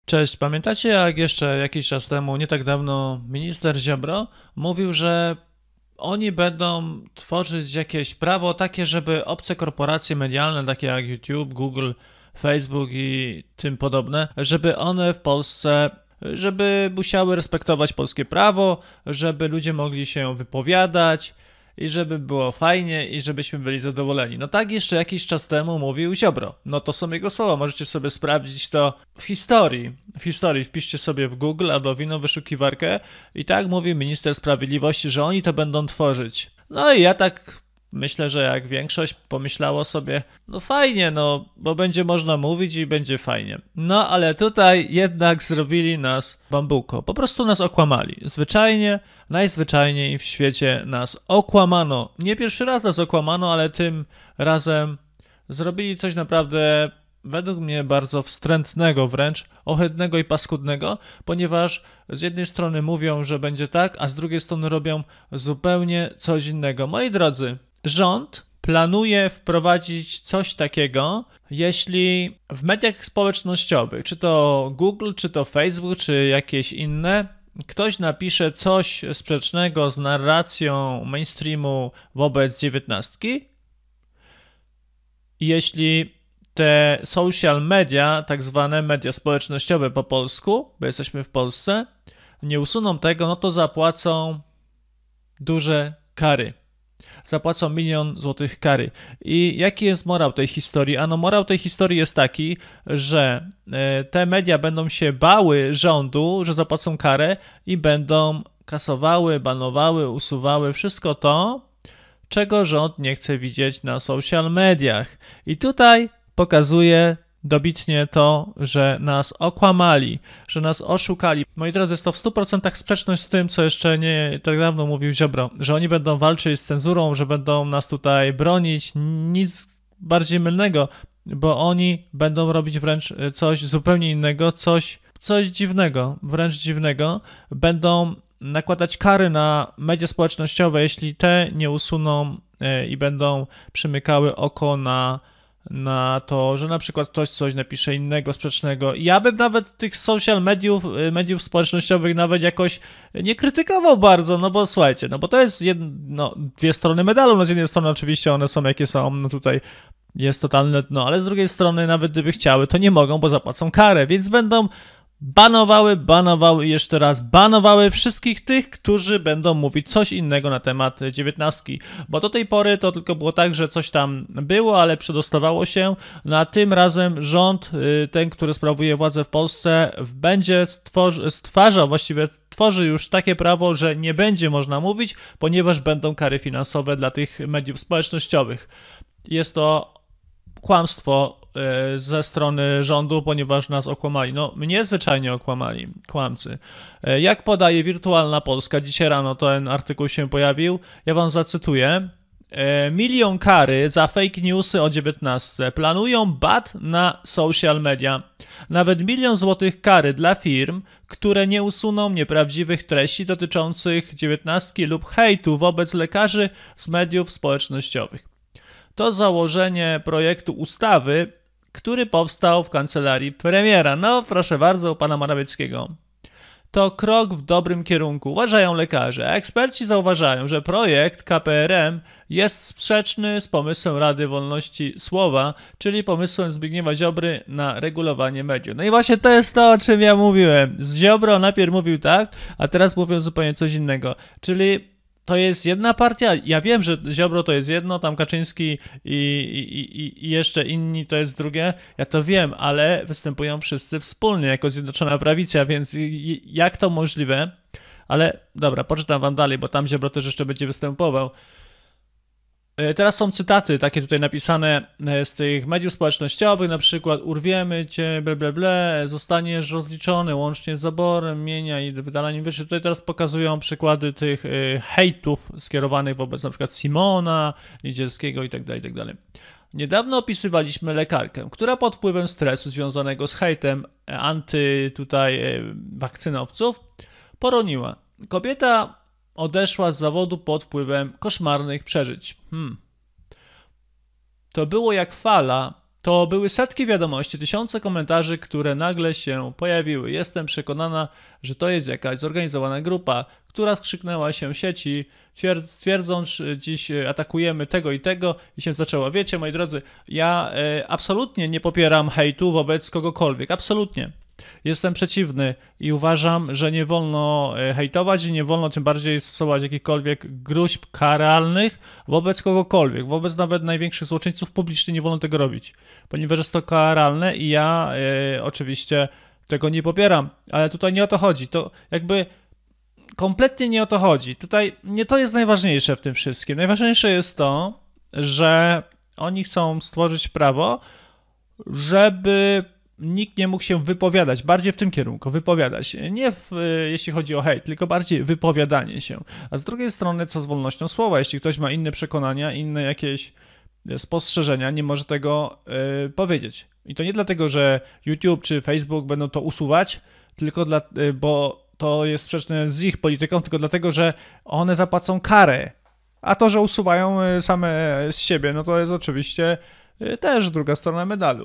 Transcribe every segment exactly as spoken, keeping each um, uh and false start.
Cześć, pamiętacie jak jeszcze jakiś czas temu, nie tak dawno, minister Ziobro mówił, że oni będą tworzyć jakieś prawo takie, żeby obce korporacje medialne, takie jak YouTube, Google, Facebook i tym podobne, żeby one w Polsce, żeby musiały respektować polskie prawo, żeby ludzie mogli się wypowiadać i żeby było fajnie i żebyśmy byli zadowoleni. No tak jeszcze jakiś czas temu mówił Ziobro. No to są jego słowa, możecie sobie sprawdzić to w historii. W historii wpiszcie sobie w Google albo w inną wyszukiwarkę i tak mówi minister sprawiedliwości, że oni to będą tworzyć. No i ja tak myślę, że jak większość pomyślało sobie, no fajnie, no, bo będzie można mówić i będzie fajnie. No ale tutaj jednak zrobili nas bambuko, po prostu nas okłamali. Zwyczajnie, najzwyczajniej w świecie nas okłamano. Nie pierwszy raz nas okłamano, ale tym razem zrobili coś naprawdę według mnie bardzo wstrętnego wręcz, ohydnego i paskudnego, ponieważ z jednej strony mówią, że będzie tak, a z drugiej strony robią zupełnie coś innego. Moi drodzy, rząd planuje wprowadzić coś takiego, jeśli w mediach społecznościowych, czy to Google, czy to Facebook, czy jakieś inne, ktoś napisze coś sprzecznego z narracją mainstreamu wobec dziewiętnastki, jeśli te social media, tak zwane media społecznościowe po polsku, bo jesteśmy w Polsce, nie usuną tego, no to zapłacą duże kary. Zapłacą milion złotych kary. I jaki jest morał tej historii? Ano morał tej historii jest taki, że te media będą się bały rządu, że zapłacą karę i będą kasowały, banowały, usuwały wszystko to, czego rząd nie chce widzieć na social mediach. I tutaj pokazuje dobitnie to, że nas okłamali, że nas oszukali. Moi drodzy, jest to w stu procentach sprzeczność z tym, co jeszcze nie tak dawno mówił Ziobro, że oni będą walczyć z cenzurą, że będą nas tutaj bronić. Nic bardziej mylnego, bo oni będą robić wręcz coś zupełnie innego, coś, coś dziwnego, wręcz dziwnego. Będą nakładać kary na media społecznościowe, jeśli te nie usuną i będą przymykały oko na na to, że na przykład ktoś coś napisze innego, sprzecznego. Ja bym nawet tych social mediów, mediów społecznościowych nawet jakoś nie krytykował bardzo, no bo słuchajcie, no bo to jest jedno, no, dwie strony medalu, no z jednej strony oczywiście one są jakie są, no tutaj jest totalne dno, ale z drugiej strony nawet gdyby chciały, to nie mogą, bo zapłacą karę, więc będą banowały, banowały i jeszcze raz banowały wszystkich tych, którzy będą mówić coś innego na temat dziewiętnastki. Bo do tej pory to tylko było tak, że coś tam było, ale przedostawało się. No a tym razem rząd, ten, który sprawuje władzę w Polsce, będzie stworzy, stwarzał, właściwie tworzy już takie prawo, że nie będzie można mówić, ponieważ będą kary finansowe dla tych mediów społecznościowych. Jest to kłamstwo ze strony rządu, ponieważ nas okłamali. No, mnie zwyczajnie okłamali, kłamcy. Jak podaje Wirtualna Polska, dzisiaj rano ten artykuł się pojawił, ja wam zacytuję. Milion kary za fake newsy o dziewiętnastce. Planują bat na social media. Nawet milion złotych kary dla firm, które nie usuną nieprawdziwych treści dotyczących dziewiętnastki lub hejtu wobec lekarzy z mediów społecznościowych. To założenie projektu ustawy, który powstał w kancelarii premiera. No, proszę bardzo, u pana Morawieckiego. To krok w dobrym kierunku, uważają lekarze. A eksperci zauważają, że projekt K P R M jest sprzeczny z pomysłem Rady Wolności Słowa, czyli pomysłem Zbigniewa Ziobry na regulowanie mediów. No i właśnie to jest to, o czym ja mówiłem. Z Ziobro najpierw mówił tak, a teraz mówią zupełnie coś innego. Czyli to jest jedna partia. Ja wiem, że Ziobro to jest jedno, tam Kaczyński i, i, i jeszcze inni to jest drugie. Ja to wiem, ale występują wszyscy wspólnie jako Zjednoczona Prawica, więc jak to możliwe? Ale dobra, poczytam wam dalej, bo tam Ziobro też jeszcze będzie występował. Teraz są cytaty takie tutaj napisane z tych mediów społecznościowych, na przykład urwiemy cię, ble, ble, ble, zostaniesz rozliczony łącznie z zaborem mienia i wydalaniem wyższych. Tutaj teraz pokazują przykłady tych hejtów skierowanych wobec na przykład Simona, Niedzielskiego itd., itd. Niedawno opisywaliśmy lekarkę, która pod wpływem stresu związanego z hejtem anty tutaj wakcynowców poroniła. Kobieta odeszła z zawodu pod wpływem koszmarnych przeżyć. Hmm. To było jak fala, To były setki wiadomości, tysiące komentarzy, które nagle się pojawiły. Jestem przekonana, że to jest jakaś zorganizowana grupa, która skrzyknęła się w sieci, twierdząc, że dziś atakujemy tego i tego i się zaczęło. Wiecie, moi drodzy, ja e, absolutnie nie popieram hejtu wobec kogokolwiek, absolutnie. Jestem przeciwny i uważam, że nie wolno hejtować i nie wolno tym bardziej stosować jakichkolwiek gróźb karalnych wobec kogokolwiek, wobec nawet największych złoczyńców publicznie nie wolno tego robić, ponieważ jest to karalne i ja e, oczywiście tego nie popieram, ale tutaj nie o to chodzi, to jakby kompletnie nie o to chodzi, tutaj nie to jest najważniejsze w tym wszystkim, najważniejsze jest to, że oni chcą stworzyć prawo, żeby nikt nie mógł się wypowiadać, bardziej w tym kierunku, wypowiadać. Nie w, jeśli chodzi o hejt, tylko bardziej wypowiadanie się. A z drugiej strony, co z wolnością słowa? Jeśli ktoś ma inne przekonania, inne jakieś spostrzeżenia, nie może tego y, powiedzieć. I to nie dlatego, że YouTube czy Facebook będą to usuwać, tylko dla, y, bo to jest sprzeczne z ich polityką, tylko dlatego, że one zapłacą karę. A to, że usuwają same z siebie, no to jest oczywiście y, też druga strona medalu.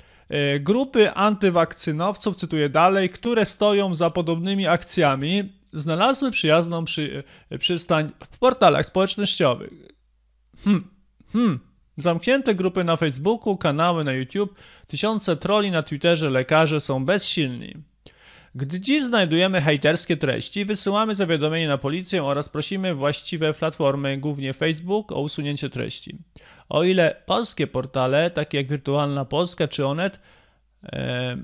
Grupy antywakcynowców, cytuję dalej, które stoją za podobnymi akcjami, znalazły przyjazną przy, przystań w portalach społecznościowych. Hmm, hmm. Zamknięte grupy na Facebooku, kanały na YouTube, tysiące trolli na Twitterze, lekarze są bezsilni. Gdy dziś znajdujemy hejterskie treści, wysyłamy zawiadomienie na policję oraz prosimy właściwe platformy, głównie Facebook, o usunięcie treści. O ile polskie portale, takie jak Wirtualna Polska czy Onet, e,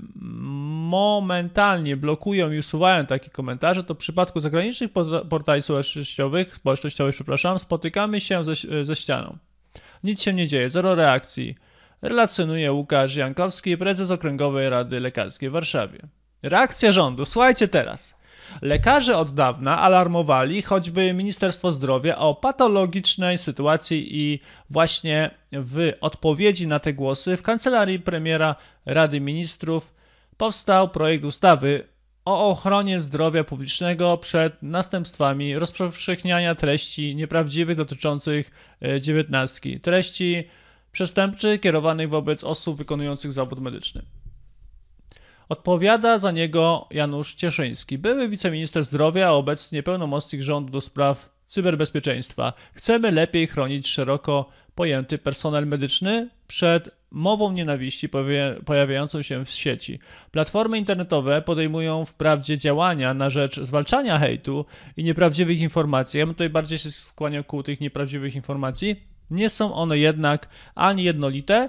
momentalnie blokują i usuwają takie komentarze, to w przypadku zagranicznych portali społecznościowych, społecznościowych przepraszam, spotykamy się ze, ze ścianą. Nic się nie dzieje, zero reakcji. Relacjonuje Łukasz Jankowski, prezes Okręgowej Rady Lekarskiej w Warszawie. Reakcja rządu. Słuchajcie teraz. Lekarze od dawna alarmowali choćby Ministerstwo Zdrowia o patologicznej sytuacji i właśnie w odpowiedzi na te głosy w kancelarii premiera Rady Ministrów powstał projekt ustawy o ochronie zdrowia publicznego przed następstwami rozpowszechniania treści nieprawdziwych dotyczących dziewiętnastki. Treści przestępczych kierowanych wobec osób wykonujących zawód medyczny. Odpowiada za niego Janusz Cieszyński, były wiceminister zdrowia, a obecnie pełnomocnik rządu do spraw cyberbezpieczeństwa. Chcemy lepiej chronić szeroko pojęty personel medyczny przed mową nienawiści pojawiającą się w sieci. Platformy internetowe podejmują wprawdzie działania na rzecz zwalczania hejtu i nieprawdziwych informacji. Ja bym tutaj bardziej się skłaniał ku tych nieprawdziwych informacji. Nie są one jednak ani jednolite,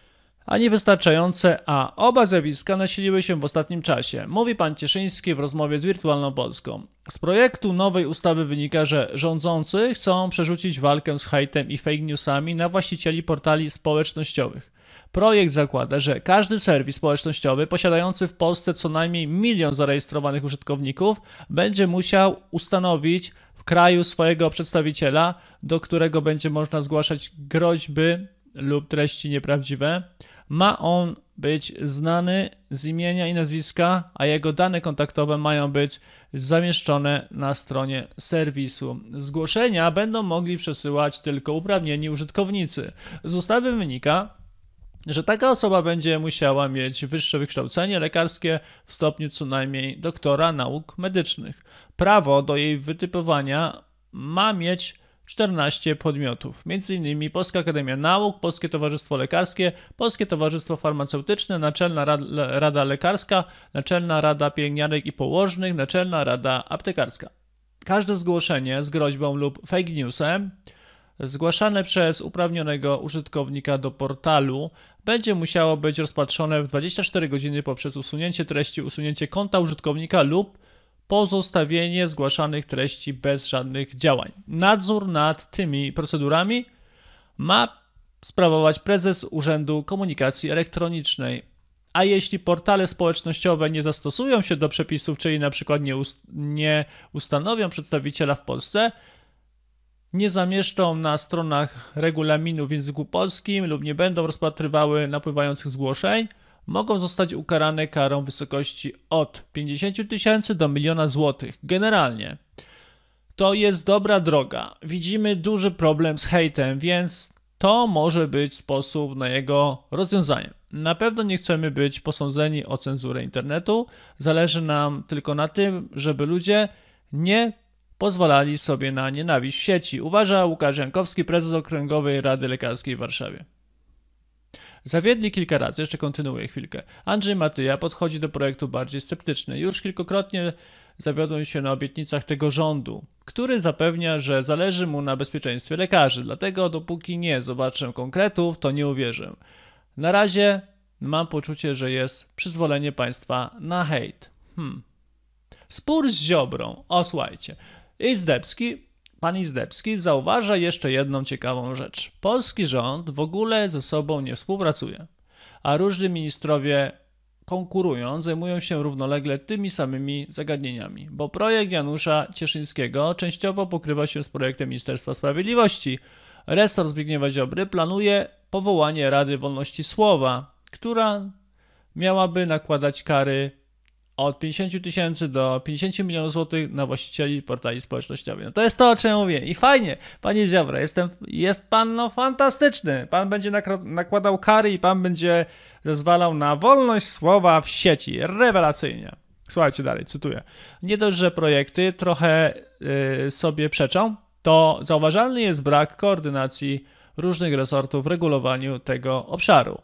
a niewystarczające, a oba zjawiska nasiliły się w ostatnim czasie, mówi pan Cieszyński w rozmowie z Wirtualną Polską. Z projektu nowej ustawy wynika, że rządzący chcą przerzucić walkę z hejtem i fake newsami na właścicieli portali społecznościowych. Projekt zakłada, że każdy serwis społecznościowy posiadający w Polsce co najmniej milion zarejestrowanych użytkowników będzie musiał ustanowić w kraju swojego przedstawiciela, do którego będzie można zgłaszać groźby lub treści nieprawdziwe. Ma on być znany z imienia i nazwiska, a jego dane kontaktowe mają być zamieszczone na stronie serwisu. Zgłoszenia będą mogli przesyłać tylko uprawnieni użytkownicy. Z ustawy wynika, że taka osoba będzie musiała mieć wyższe wykształcenie lekarskie w stopniu co najmniej doktora nauk medycznych. Prawo do jej wytypowania ma mieć czternaście podmiotów, między innymi Polska Akademia Nauk, Polskie Towarzystwo Lekarskie, Polskie Towarzystwo Farmaceutyczne, Naczelna Rada Lekarska, Naczelna Rada Pielęgniarek i Położnych, Naczelna Rada Aptekarska. Każde zgłoszenie z groźbą lub fake newsem zgłaszane przez uprawnionego użytkownika do portalu będzie musiało być rozpatrzone w dwadzieścia cztery godziny poprzez usunięcie treści, usunięcie konta użytkownika lub pozostawienie zgłaszanych treści bez żadnych działań. Nadzór nad tymi procedurami ma sprawować prezes Urzędu Komunikacji Elektronicznej. A jeśli portale społecznościowe nie zastosują się do przepisów, czyli na przykład nie, ust- nie ustanowią przedstawiciela w Polsce, nie zamieszczą na stronach regulaminu w języku polskim lub nie będą rozpatrywały napływających zgłoszeń, mogą zostać ukarane karą w wysokości od pięćdziesięciu tysięcy do miliona złotych. Generalnie to jest dobra droga. Widzimy duży problem z hejtem, więc to może być sposób na jego rozwiązanie. Na pewno nie chcemy być posądzeni o cenzurę internetu. Zależy nam tylko na tym, żeby ludzie nie pozwalali sobie na nienawiść w sieci, uważa Łukasz Jankowski, prezes Okręgowej Rady Lekarskiej w Warszawie. Zawiedli kilka razy, jeszcze kontynuuję chwilkę. Andrzej Matyja podchodzi do projektu bardziej sceptycznie. Już kilkukrotnie zawiodłem się na obietnicach tego rządu, który zapewnia, że zależy mu na bezpieczeństwie lekarzy. Dlatego dopóki nie zobaczę konkretów, to nie uwierzę. Na razie mam poczucie, że jest przyzwolenie państwa na hejt. Hmm. Spór z Ziobrą. O, słuchajcie. Izdebski, pan Izdebski zauważa jeszcze jedną ciekawą rzecz. Polski rząd w ogóle ze sobą nie współpracuje, a różni ministrowie konkurują, zajmują się równolegle tymi samymi zagadnieniami, bo projekt Janusza Cieszyńskiego częściowo pokrywa się z projektem Ministerstwa Sprawiedliwości. Resort Zbigniewa Ziobry planuje powołanie Rady Wolności Słowa, która miałaby nakładać kary od pięćdziesięciu tysięcy do pięćdziesięciu milionów złotych na właścicieli portali społecznościowych. No to jest to, o czym mówię. I fajnie, panie Ziobro, jestem, jest pan no fantastyczny. Pan będzie nakładał kary i pan będzie zezwalał na wolność słowa w sieci. Rewelacyjnie. Słuchajcie dalej, cytuję. Nie dość, że projekty trochę yy, sobie przeczą, to zauważalny jest brak koordynacji różnych resortów w regulowaniu tego obszaru.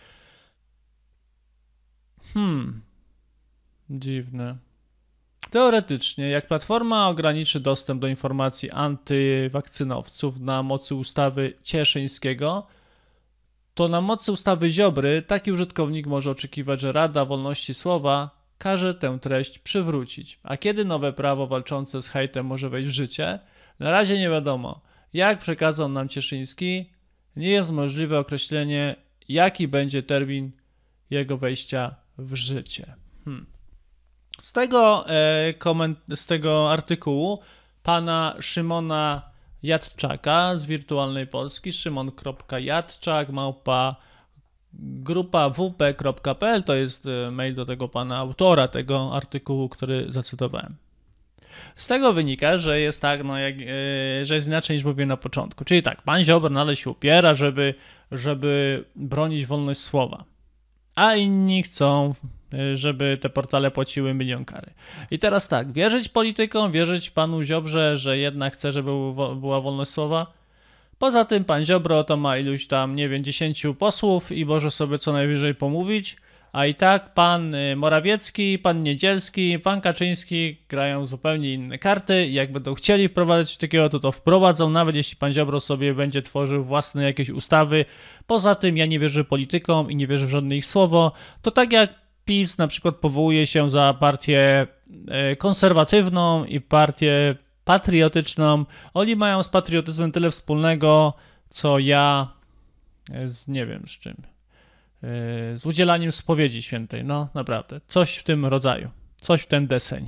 Hmm... Dziwne. Teoretycznie, jak Platforma ograniczy dostęp do informacji antywakcynowców na mocy ustawy Cieszyńskiego, to na mocy ustawy Ziobry taki użytkownik może oczekiwać, że Rada Wolności Słowa każe tę treść przywrócić. A kiedy nowe prawo walczące z hejtem może wejść w życie? Na razie nie wiadomo. Jak przekazał nam Cieszyński, nie jest możliwe określenie, jaki będzie termin jego wejścia w życie. Hmm. Z tego, e, koment- z tego artykułu pana Szymona Jadczaka z Wirtualnej Polski, szymon.jadczak, małpa grupa w p kropka p l, to jest mail do tego pana autora tego artykułu, który zacytowałem. Z tego wynika, że jest tak, no jak, e, że jest inaczej niż mówiłem na początku. Czyli tak, pan Ziobro nadal się upiera, żeby, żeby bronić wolność słowa, a inni chcą, żeby te portale płaciły milion kary. I teraz tak, wierzyć politykom, wierzyć panu Ziobrze, że jednak chce, żeby była wolność słowa. Poza tym pan Ziobro to ma iluś tam, nie wiem, dziesięciu posłów i może sobie co najwyżej pomówić, a i tak pan Morawiecki, pan Niedzielski, pan Kaczyński grają zupełnie inne karty i jak będą chcieli wprowadzać coś takiego, to to wprowadzą, nawet jeśli pan Ziobro sobie będzie tworzył własne jakieś ustawy. Poza tym ja nie wierzę politykom i nie wierzę w żadne ich słowo. To tak jak PiS na przykład powołuje się za partię konserwatywną i partię patriotyczną. Oni mają z patriotyzmem tyle wspólnego, co ja z nie wiem z czym. Z udzielaniem spowiedzi świętej. No naprawdę. Coś w tym rodzaju. Coś w ten deseń.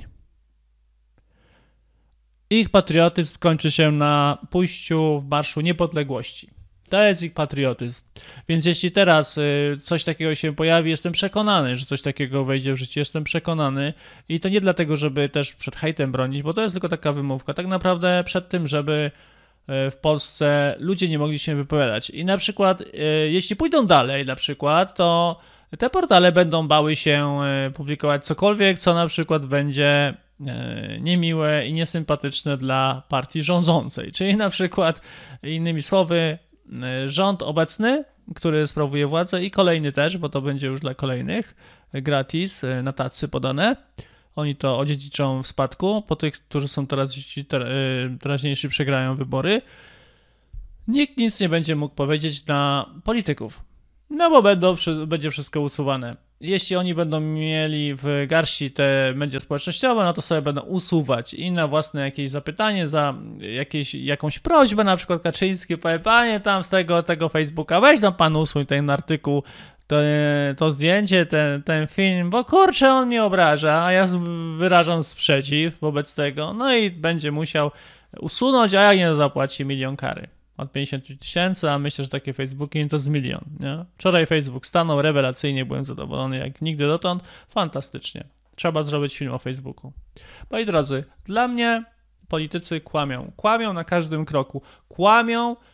Ich patriotyzm kończy się na pójściu w Marszu Niepodległości. To jest ich patriotyzm. Więc jeśli teraz coś takiego się pojawi, jestem przekonany, że coś takiego wejdzie w życie, jestem przekonany i to nie dlatego, żeby też przed hejtem bronić, bo to jest tylko taka wymówka, tak naprawdę przed tym, żeby w Polsce ludzie nie mogli się wypowiadać. I na przykład, jeśli pójdą dalej na przykład, to te portale będą bały się publikować cokolwiek, co na przykład będzie niemiłe i niesympatyczne dla partii rządzącej. Czyli na przykład, innymi słowy, rząd obecny, który sprawuje władzę i kolejny też, bo to będzie już dla kolejnych, gratis, na tacy podane. Oni to odziedziczą w spadku, po tych, którzy są teraz teraźniejsi, przegrają wybory. Nikt nic nie będzie mógł powiedzieć na polityków, no bo będą, będzie wszystko usuwane. Jeśli oni będą mieli w garści te media społecznościowe, no to sobie będą usuwać i na własne jakieś zapytanie, za jakieś, jakąś prośbę, na przykład Kaczyński powie, panie tam z tego, tego Facebooka, weź tam pan usuń ten artykuł, to, to zdjęcie, ten, ten film, bo kurczę, on mnie obraża, a ja wyrażam sprzeciw wobec tego, no i będzie musiał usunąć, a jak nie zapłaci milion kary. Od pięćdziesięciu tysięcy, a myślę, że takie Facebooki to z milion. Nie? Wczoraj Facebook stanął rewelacyjnie, byłem zadowolony jak nigdy dotąd. Fantastycznie. Trzeba zrobić film o Facebooku. Moi drodzy, dla mnie politycy kłamią. Kłamią na każdym kroku. Kłamią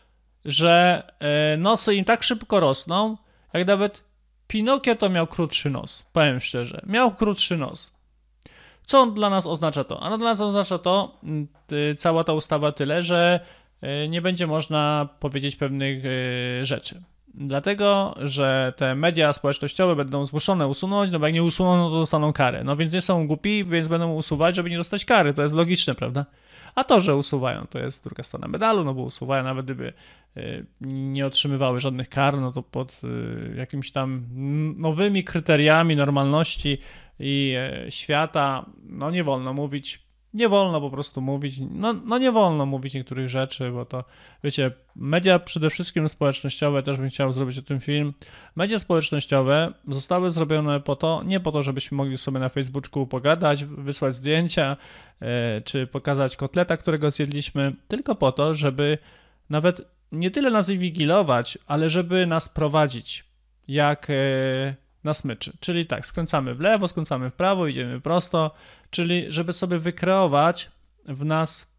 że e, nosy im tak szybko rosną, jak nawet Pinokio to miał krótszy nos, powiem szczerze, miał krótszy nos. Co dla nas oznacza to? Ano dla nas oznacza to, y, cała ta ustawa tyle, że y, nie będzie można powiedzieć pewnych y, rzeczy. Dlatego, że te media społecznościowe będą zmuszone usunąć, no bo jak nie usuną, no to dostaną karę. No więc nie są głupi, więc będą usuwać, żeby nie dostać kary. To jest logiczne, prawda? A to, że usuwają, to jest druga strona medalu, no bo usuwają, nawet gdyby y, nie otrzymywały żadnych kar, no to pod y, jakimiś tam nowymi kryteriami normalności i e, świata, no nie wolno mówić, nie wolno po prostu mówić, no, no nie wolno mówić niektórych rzeczy, bo to, wiecie, media przede wszystkim społecznościowe, też bym chciał zrobić o tym film, media społecznościowe zostały zrobione po to, nie po to, żebyśmy mogli sobie na Facebooku pogadać, wysłać zdjęcia, e, czy pokazać kotleta, którego zjedliśmy, tylko po to, żeby nawet nie tyle nas inwigilować, ale żeby nas prowadzić, jak... E, na smyczy. Czyli tak, skręcamy w lewo, skręcamy w prawo, idziemy prosto, czyli żeby sobie wykreować w nas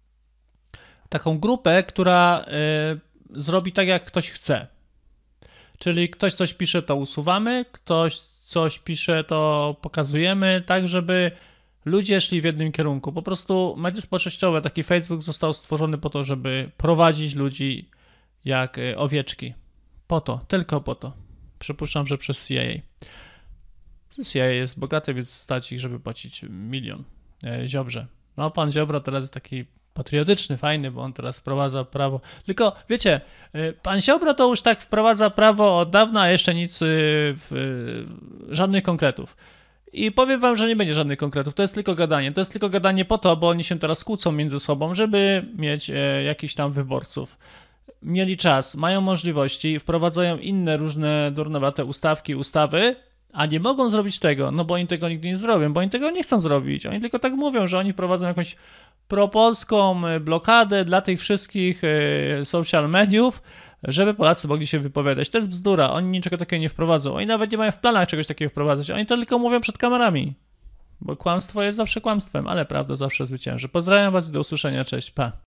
taką grupę, która y, zrobi tak, jak ktoś chce. Czyli ktoś coś pisze, to usuwamy, ktoś coś pisze, to pokazujemy, tak żeby ludzie szli w jednym kierunku. Po prostu media społecznościowe, taki Facebook został stworzony po to, żeby prowadzić ludzi jak y, owieczki. Po to, tylko po to. Przypuszczam, że przez C I A. C I A jest bogaty, więc stać ich, żeby płacić milion Ziobrze. No, pan Ziobro teraz jest taki patriotyczny, fajny, bo on teraz wprowadza prawo. Tylko, wiecie, pan Ziobro to już tak wprowadza prawo od dawna, a jeszcze nic, żadnych konkretów. I powiem wam, że nie będzie żadnych konkretów, to jest tylko gadanie. To jest tylko gadanie po to, bo oni się teraz kłócą między sobą, żeby mieć jakichś tam wyborców. Mieli czas, mają możliwości, wprowadzają inne różne durnowate ustawki, ustawy, a nie mogą zrobić tego, no bo oni tego nigdy nie zrobią, bo oni tego nie chcą zrobić. Oni tylko tak mówią, że oni wprowadzą jakąś propolską blokadę dla tych wszystkich social mediów, żeby Polacy mogli się wypowiadać. To jest bzdura, oni niczego takiego nie wprowadzą. Oni nawet nie mają w planach czegoś takiego wprowadzać, oni to tylko mówią przed kamerami. Bo kłamstwo jest zawsze kłamstwem, ale prawda zawsze zwycięży. Pozdrawiam was i do usłyszenia, cześć, pa.